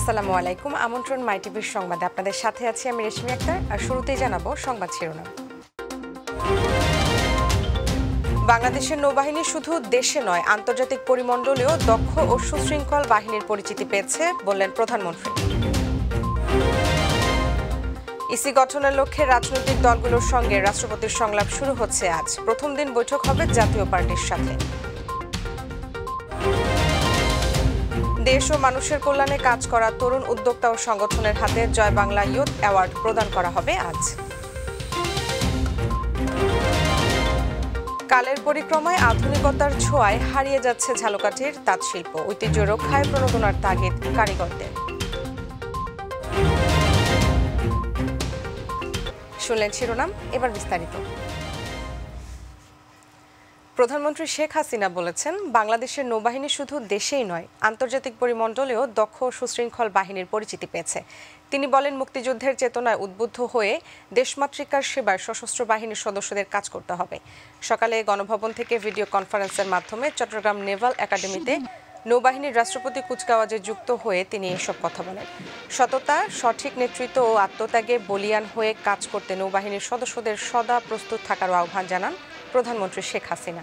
আসসালামু আলাইকুম। আমন্ত্রণ মাই টিভির সংবাদে আপনাদের সাথে আছি আমি রেশমি আক্তার। আর শুরুতেই জানাবো সংবাদ শিরোনাম। বাংলাদেশের নৌবাহিনী শুধু দেশে নয়, আন্তর্জাতিক পরিমণ্ডলেও দক্ষ ও সুশৃঙ্খল বাহিনীর পরিচিতি পেয়েছে বললেন প্রধানমন্ত্রী। ইসি গঠনের লক্ষ্যে রাজনৈতিক দলগুলোর সঙ্গে রাষ্ট্রপতির সংলাপ শুরু হচ্ছে আজ। প্রথম দিন বৈঠক হবে জাতীয় পার্টির সাথে। দেশ ও মানুষের কল্যাণে কাজ করা তরুণ উদ্যোক্তা ও সংগঠনের হাতে জয় বাংলা ইয়ুথ অ্যাওয়ার্ড প্রদান করা হবে আজ। কালের পরিক্রমায় আধুনিকতার ছোঁয়ায় হারিয়ে যাচ্ছে ঝালকাঠির তাঁতশিল্প, ঐতিহ্য রক্ষায় প্রণোদনার তাগিদ কারিগরদের। শুনলেন শিরোনাম, এবার বিস্তারিত। প্রধানমন্ত্রী শেখ হাসিনা বলেছেন, বাংলাদেশের নৌবাহিনী শুধু দেশেই নয়, আন্তর্জাতিক পরিমণ্ডলেও দক্ষ ও সুশৃঙ্খল বাহিনীর পরিচিতি পেয়েছে। তিনি বলেন, মুক্তিযুদ্ধের চেতনায় উদ্বুদ্ধ হয়ে দেশমাতৃকার সেবায় সশস্ত্র বাহিনীর সদস্যদের কাজ করতে হবে। সকালে গণভবন থেকে ভিডিও কনফারেন্সের মাধ্যমে চট্টগ্রাম নেভাল একাডেমিতে নৌবাহিনীর রাষ্ট্রপতি কুচকাওয়াজে যুক্ত হয়ে তিনি এসব কথা বলেন। সততা, সঠিক নেতৃত্ব ও আত্মত্যাগে বলিয়ান হয়ে কাজ করতে নৌবাহিনীর সদস্যদের সদা প্রস্তুত থাকারও আহ্বান জানান প্রধানমন্ত্রী শেখ হাসিনা।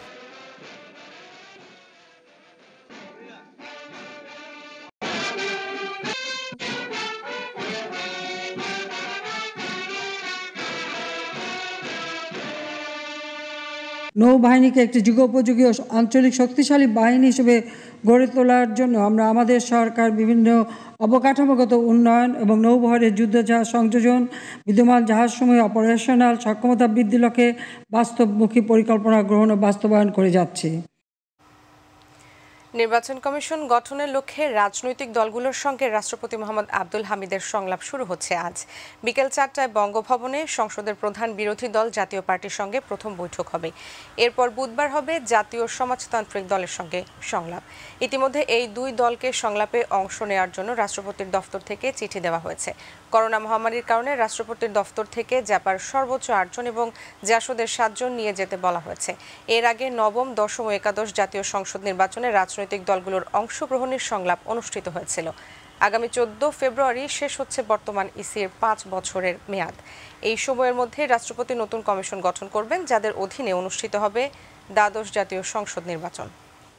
নৌবাহিনীকে একটি যুগোপযোগী ও আঞ্চলিক শক্তিশালী বাহিনী হিসেবে গড়ে তোলার জন্য আমরা আমাদের সরকার বিভিন্ন অবকাঠামোগত উন্নয়ন এবং নৌবহরের যুদ্ধজাহাজ সংযোজন, বিদ্যমান জাহাজসমূহ অপারেশনাল সক্ষমতা বৃদ্ধির লক্ষ্যে বাস্তবমুখী পরিকল্পনা গ্রহণ ও বাস্তবায়ন করে যাচ্ছে। নির্বাচন কমিশন গঠনের লক্ষ্যে রাজনৈতিক দলগুলোর সঙ্গে রাষ্ট্রপতি মোহাম্মদ আব্দুল হামিদের সংলাপ শুরু হচ্ছে আজ। বিকেল 4টায় বঙ্গভবনে সংসদের প্রধান বিরোধী দল জাতীয় পার্টির সঙ্গে প্রথম বৈঠক হবে। এরপর বুধবার হবে জাতীয় সমাজতান্ত্রিক দলের সঙ্গে সংলাপ। ইতিমধ্যে এই দুই দলকে সংলাপে অংশ নেওয়ার জন্য রাষ্ট্রপতির দফতর থেকে চিঠি দেওয়া হয়েছে। করোনা মহামারীর কারণে রাষ্ট্রপতির দফতর থেকে জ্যাপার সর্বোচ্চ 8 জন এবং জাসদের 7 জন নিয়ে যেতে বলা হয়েছে। এর আগে নবম, দশম ও একাদশ জাতীয় সংসদ নির্বাচনে রাজনৈতিক দলগুলোর অংশগ্রহণের সংলাপ অনুষ্ঠিত হয়েছিল। আগামী 14 ফেব্রুয়ারি শেষ হচ্ছে বর্তমান ইসির 5 বছরের মেয়াদ। এই সময়ের মধ্যে রাষ্ট্রপতি নতুন কমিশন গঠন করবেন, যাদের অধীনে অনুষ্ঠিত হবে দ্বাদশ জাতীয় সংসদ নির্বাচন।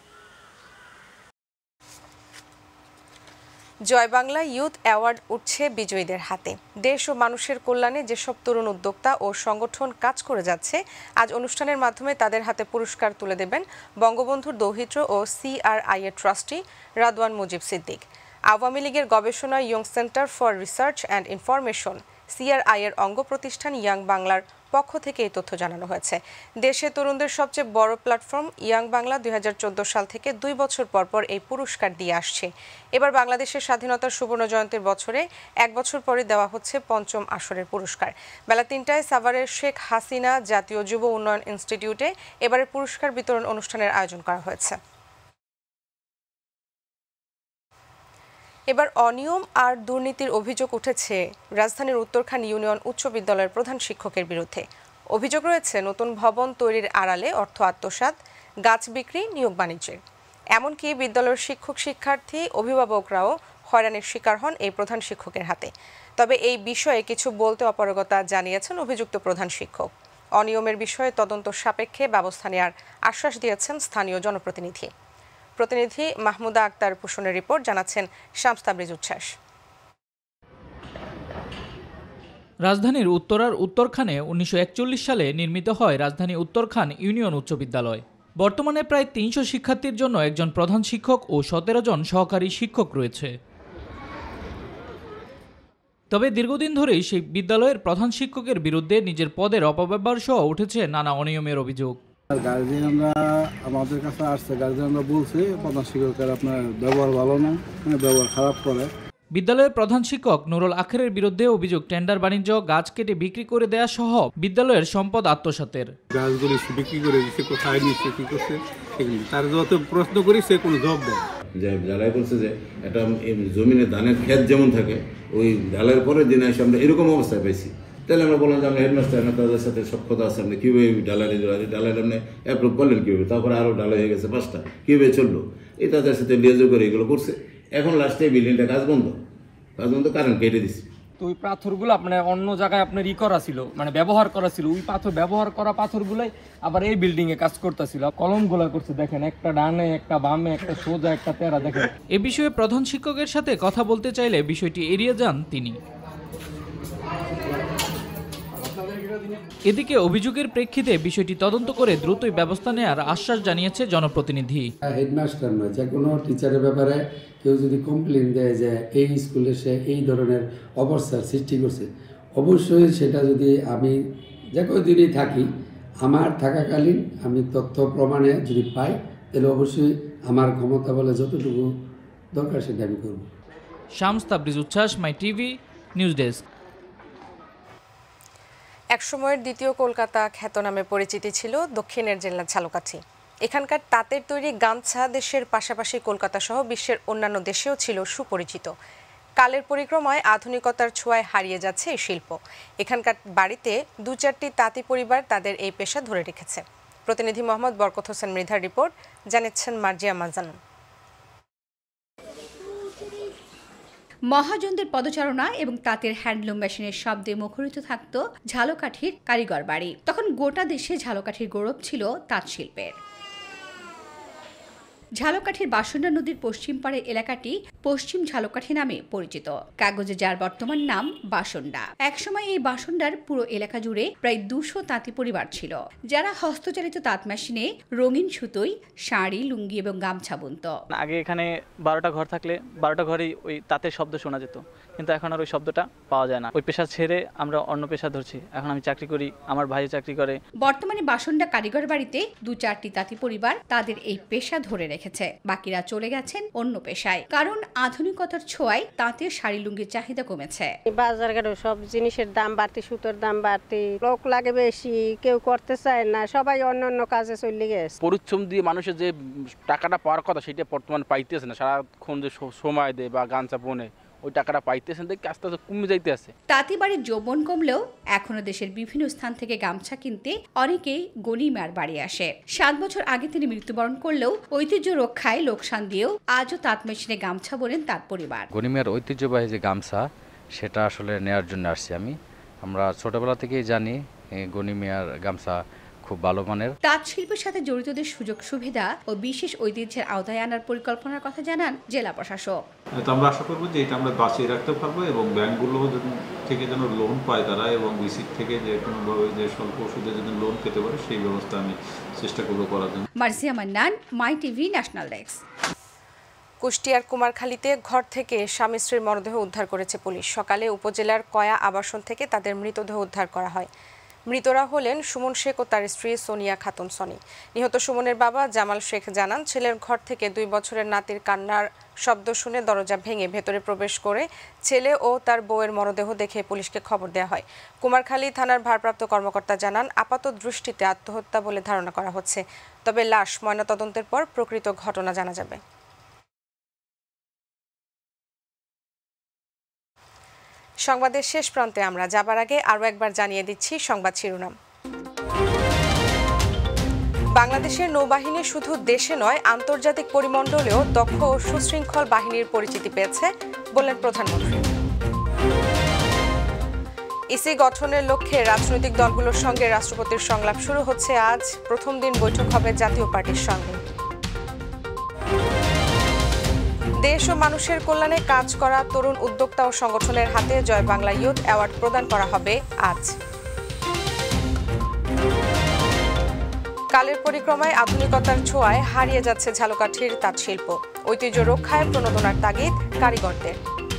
জয় বাংলা ইয়ুথ অ্যাওয়ার্ড উঠছে বিজয়ীদের হাতে। দেশ ও মানুষের কল্যাণে যেসব তরুণ উদ্যোক্তা ও সংগঠন কাজ করে যাচ্ছে, আজ অনুষ্ঠানের মাধ্যমে তাদের হাতে পুরস্কার তুলে দেবেন বঙ্গবন্ধুর দৌহিত্র ও CRI এর ট্রাস্টি রাদওয়ান মুজিব সিদ্দিক। আওয়ামী লীগের গবেষণা young centre for research and information CRI এর অঙ্গ প্রতিষ্ঠান ইয়াং বাংলার পক্ষ থেকে এই তথ্য জানানো হয়েছে। দেশে তরুণদের সবচেয়ে বড় প্ল্যাটফর্ম ইয়াং বাংলা 2014 সাল থেকে 2 বছর পর পর এই পুরস্কার দিয়ে আসছে। এবার বাংলাদেশের স্বাধীনতার সুবর্ণ জয়ন্তীর বছরে 1 বছর পরে দেওয়া হচ্ছে 5ম আসরের পুরস্কার। বেলা 3টায় সাভারের শেখ হাসিনা জাতীয় যুব উন্নয়ন ইনস্টিটিউটে এবারের পুরস্কার বিতরণ অনুষ্ঠানের আয়োজন করা হয়েছে। এবার অনিয়ম আর দুর্নীতির অভিযোগ উঠেছে রাজধানীর উত্তরখান ইউনিয়ন উচ্চ বিদ্যালয়ের প্রধান শিক্ষকের বিরুদ্ধে। অভিযোগ রয়েছে নতুন ভবন তৈরির আড়ালে অর্থ আত্মসাৎ, গাছ বিক্রি, নিয়োগ বাণিজ্যের। এমনকি বিদ্যালয়ের শিক্ষক, শিক্ষার্থী, অভিভাবকরাও হয়রানির শিকার হন এই প্রধান শিক্ষকের হাতে। তবে এই বিষয়ে কিছু বলতে অপারগতা জানিয়েছেন অভিযুক্ত প্রধান শিক্ষক। অনিয়মের বিষয়ে তদন্ত সাপেক্ষে ব্যবস্থা নেওয়ার আশ্বাস দিয়েছেন স্থানীয় জনপ্রতিনিধি। প্রতিনিধি মাহমুদা আক্তার পোষণের রিপোর্ট, জানাচ্ছেন শামস তাবরিজ উচ্ছ্বাস। রাজধানীর উত্তরার উত্তরখানে 1941 সালে নির্মিত হয় রাজধানী উত্তরখান ইউনিয়ন উচ্চ বিদ্যালয়। বর্তমানে প্রায় 300 শিক্ষার্থীর জন্য একজন প্রধান শিক্ষক ও 17 জন সহকারী শিক্ষক রয়েছে। তবে দীর্ঘদিন ধরেই সেই বিদ্যালয়ের প্রধান শিক্ষকের বিরুদ্ধে নিজের পদের অপব্যবহার সহ উঠেছে নানা অনিয়মের অভিযোগ। গার্জিয়ানরা আমাদের কাছে আসছে, গার্জিয়ানরা বলছে প্রধান শিক্ষকের আপনার ব্যবহার ভালো না, ব্যবহার খারাপ করে। বিদ্যালয়ের প্রধান শিক্ষক নুরুল আখেরের বিরুদ্ধে অভিযোগ টেন্ডার বাণিজ্য, গাছ কেটে বিক্রি করে দেয়া সহ বিদ্যালয়ের সম্পদ আত্মসাতের। গাছগুলি বিক্রি করে দিচ্ছে, কোথায় নিচ্ছে, কি করছে, তার যত প্রশ্ন করি সে কোনো জবাব দেয়। ঢালাই বলছে যে এটা জমিনে ধানের ক্ষেত যেমন থাকে, ওই ঢালাইয়ের পরের দিন এসে আমরা এরকম অবস্থায় পেয়েছি। তাহলে আমরা বললাম যে আমরা হেডমাস্টার না, তাদের সাথে সব কথা আছে, আমরা কীভাবে ঢালাই আপনি অ্যাপ্রুভ করলেন কীভাবে, তারপরে আরও ঢালাই হয়ে গেছে 5টা, কীভাবে চললো, এই তাদের সাথে লিয়াজো করে এগুলো করছে। এখন লাস্টে এই বিল্ডিংটা কাজ বন্ধ কারেন্ট কেটে দিচ্ছে। তো ওই পাথরগুলো আপনার অন্য জায়গায় আপনার করা ছিল, মানে ব্যবহার করা ছিল, ওই ব্যবহার করা পাথরগুলাই আবার এই বিল্ডিং এ কাজ করতেছিল। কলমগুলা করছে দেখেন, একটা ডানে একটা বামে একটা সোজা একটা তেরা দেখেন। এ বিষয়ে প্রধান শিক্ষকের সাথে কথা বলতে চাইলে বিষয়টি এড়িয়ে যান তিনি। এদিকে অভিযোগের প্রেক্ষিতে বিষয়টি তদন্ত করে দ্রুতই ব্যবস্থা নেওয়ার আশ্বাস জানিয়েছে জনপ্রতিনিধি। হেডমাস্টার নয়, যে কোনো টিচারের ব্যাপারে কেউ যদি কমপ্লেন দেয় যে এই স্কুলে সে এই ধরনের অবস্থার সৃষ্টি করছে, অবশ্যই সেটা যদি আমি যে কোনো দিনই থাকি, আমার থাকাকালীন আমি তথ্য প্রমাণে যদি পাই, তাহলে অবশ্যই আমার ক্ষমতা বলে যতটুকু দরকার সেটা আমি করব। শামস তাবরিজ উচ্ছ্বাস, মাই টিভি নিউজ ডেস্ক। একসময়ের দ্বিতীয় কলকাতা খ্যাত নামে পরিচিতি ছিল দক্ষিণের জেলা ঝালকাঠি। এখানকার তাঁতের তৈরি গামছা দেশের পাশাপাশি কলকাতা সহ বিশ্বের অন্যান্য দেশেও ছিল সুপরিচিত। কালের পরিক্রমায় আধুনিকতার ছোঁয়ায় হারিয়ে যাচ্ছে এই শিল্প। এখানকার বাড়িতে 2-4টি তাঁতি পরিবার তাদের এই পেশা ধরে রেখেছে। প্রতিনিধি মোহাম্মদ বরকত হোসেন মৃধার রিপোর্ট, জানাচ্ছেন মার্জিয়া মাজান। মহাজনদের পদচারণা এবং তাঁতের হ্যান্ডলুম মেশিনের শব্দে মুখরিত থাকত ঝালকাঠির কারিগর বাড়ি। তখন গোটা দেশে ঝালকাঠির গৌরব ছিল তাঁত শিল্পের। ঝালকাঠির বাসন্ডা নদীর পশ্চিম পাড়ের এলাকাটি পশ্চিম ঝালকাঠি নামে পরিচিত, কাগজে যার বর্তমান নাম বাসন্ডা। একসময় এই বাসন্ডার পুরো এলাকা জুড়ে প্রায় 200 তাঁতি পরিবার ছিল, যারা হস্তচালিত তাঁত মেশিনে রঙিন সুতোই শাড়ি, লুঙ্গি এবং গামছা বুনত। আগে এখানে 12টা ঘর থাকলে 12টা ঘরেই ওই তাঁতের শব্দ শোনা যেত, কিন্তু এখন আর ওই শব্দটা পাওয়া যায় না। ওই পেশা ছেড়ে আমরা অন্য পেশা ধরছি। এখন আমি চাকরি করি, আমার ভাই চাকরি করে। বর্তমানে বাসন্ডা কারিগর বাড়িতে 2-4টি তাঁতি পরিবার তাদের এই পেশা ধরে রেখেছে, বাকিরা চলে গেছেন অন্য পেশায়। কারণ আধুনিকতার ছোঁয়ায় তাঁতের শাড়ি লুঙ্গির চাহিদা কমেছে। বাজার ঘাটে সব জিনিসের দাম বাড়তি, সুতোর দাম বাড়তি, লোক লাগে বেশি, কেউ করতে চায় না, সবাই অন্য কাজে চলে গেছে। পরিশ্রম দিয়ে মানুষের যে টাকাটা পাওয়ার কথা সেটা বর্তমানে পাইতেছে না। সারাক্ষণ যে সময় দেয় বা গামছা বোনে, ওই টাকাটা পাইতেছেন দেখে আস্তে আস্তে কমে যাইতে আছে। তাঁতি বাড়ির যৌবন কমলেও এখনো দেশের বিভিন্ন স্থান থেকে গামছা কিনতে অনেকেই গনিমার বাড়ি আসে। 7 বছর আগে তিনি মৃত্যুবরণ করলেও ঐতিহ্য রক্ষায় লোকসান দিয়েও আজও তাঁত মেশিনে গামছা বোনেন তাঁত পরিবার। গনিমার ঐতিহ্যবাহী যে গামছা, সেটা আসলে নেয়ার জন্য আসছি আমি। আমরা ছোটবেলা থেকেই জানি গনিমিয়ার গামছা খুব ভালো মানের। তাঁত শিল্পের সাথে জড়িতদের সুযোগ সুবিধা ও বিশেষ ঐতিহ্যের আওতায় আনার পরিকল্পনার কথা জানান জেলা প্রশাসক। আমরা আশা করবো যে এটা আমরা বাঁচিয়ে রাখতে পারবো এবং ব্যাংকগুলো থেকে যেন লোন পায় তারা, এবং বিসিক থেকে যে কোনোভাবে যে স্বল্প ওষুধে যেন লোন পেতে পারে সেই ব্যবস্থা আমি চেষ্টা করবো করার জন্য। Marzia Mannan, My TV national desk. কুষ্টিয়ার কুমারখালীতে ঘর থেকে স্বামী স্ত্রীর মরদেহ উদ্ধার করেছে পুলিশ। সকালে উপজেলার কয়া আবাসন থেকে তাদের মৃতদেহ উদ্ধার করা হয়। মৃতরা হলেন সুমন শেখ ও তার স্ত্রী সোনিয়া খাতুন সনি। নিহত সুমনের বাবা জামাল শেখ জানান, ছেলের ঘর থেকে 2 বছরের নাতির কান্নার শব্দ শুনে দরজা ভেঙে ভেতরে প্রবেশ করে ছেলে ও তার বউয়ের মরদেহ দেখে পুলিশকে খবর দেওয়া হয়। কুমারখালী থানার ভারপ্রাপ্ত কর্মকর্তা জানান, আপাত দৃষ্টিতে আত্মহত্যা বলে ধারণা করা হচ্ছে, তবে লাশ ময়নাতদন্তের পর প্রকৃত ঘটনা জানা যাবে। সংবাদের শেষ প্রান্তে আমরা যাবার আগে আরও একবার জানিয়ে দিচ্ছি সংবাদ শিরোনাম। বাংলাদেশের নৌবাহিনী শুধু দেশে নয়, আন্তর্জাতিক পরিমণ্ডলেও দক্ষ ও সুশৃঙ্খল বাহিনীর পরিচিতি পেয়েছে বললেন প্রধানমন্ত্রী। ইসি গঠনের লক্ষ্যে রাজনৈতিক দলগুলোর সঙ্গে রাষ্ট্রপতির সংলাপ শুরু হচ্ছে আজ। প্রথম দিন বৈঠক হবে জাতীয় পার্টির সঙ্গে। দেশ ও মানুষের কল্যাণে কাজ করা তরুণ উদ্যোক্তা ও সংগঠনের হাতে জয় বাংলা ইয়ুথ অ্যাওয়ার্ড প্রদান করা হবে আজ। কালের পরিক্রমায় আধুনিকতার ছোঁয়ায় হারিয়ে যাচ্ছে ঝালকাঠির তাঁত শিল্প। ঐতিহ্য রক্ষায় প্রণোদনার তাগিদ কারিগরদের।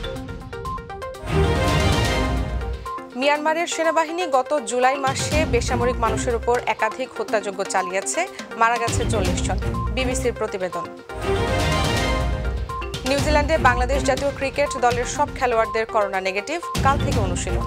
মিয়ানমারের সেনাবাহিনী গত জুলাই মাসে বেসামরিক মানুষের উপর একাধিক হত্যাযজ্ঞ চালিয়েছে, মারা গেছে 40 জন। বিবিসির প্রতিবেদন। নিউজিল্যান্ডে বাংলাদেশ জাতীয় ক্রিকেট দলের সব খেলোয়াড়দের করোনা নেগেটিভ, কাল থেকে অনুশীলন।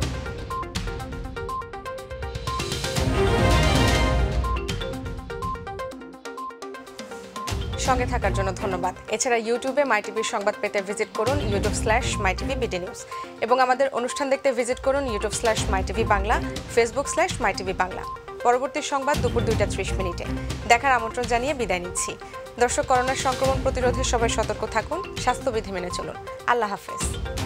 সঙ্গে থাকার জন্য ধন্যবাদ। এছাড়া ইউটিউবে মাই টিভির সংবাদ পেতে ভিজিট করুন youtube/mytvbdnews এবং আমাদের অনুষ্ঠান দেখতে ভিজিট করুন youtube/mytvবাংলা, facebook/mytvবাংলা। পরবর্তী সংবাদ দুপুর 2টা 30 মিনিটে দেখার আমন্ত্রণ জানিয়ে বিদায় নিচ্ছি। দর্শক, করোনার সংক্রমণ প্রতিরোধে সবাই সতর্ক থাকুন, স্বাস্থ্যবিধি মেনে চলুন। আল্লাহ হাফেজ।